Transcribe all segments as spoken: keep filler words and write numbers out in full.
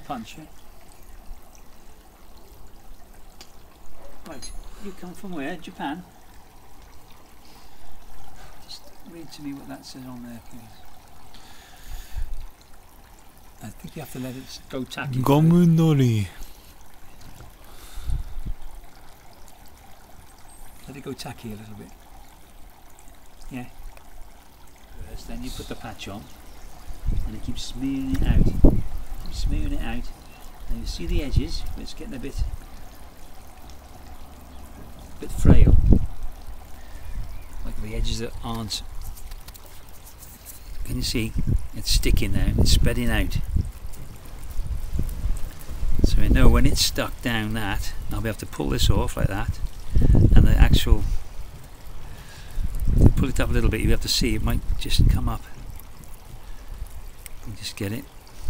puncture. Right, you come from where? Japan? Just read to me what that says on there, please. I think you have to let it go tacky. Gomunori. Let it go tacky a little bit. Yeah. First, then you put the patch on, and you keep smearing it out. Keep smearing it out, and you see the edges where it's getting a bit, a bit frail, like the edges that aren't. Can you see? It's sticking now. It's spreading out. So I know when it's stuck down that, I'll be able to pull this off like that, and the actual. Pull it up a little bit. You have to see it might just come up. You just get it.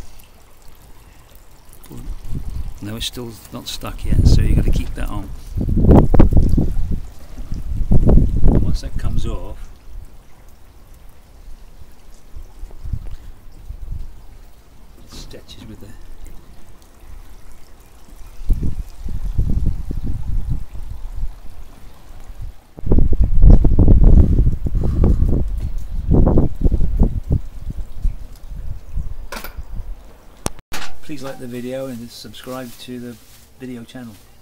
Pull it. No, it's still not stuck yet, so you've got to keep that on. And once that comes off, it stretches with the. Please like the video and subscribe to the video channel.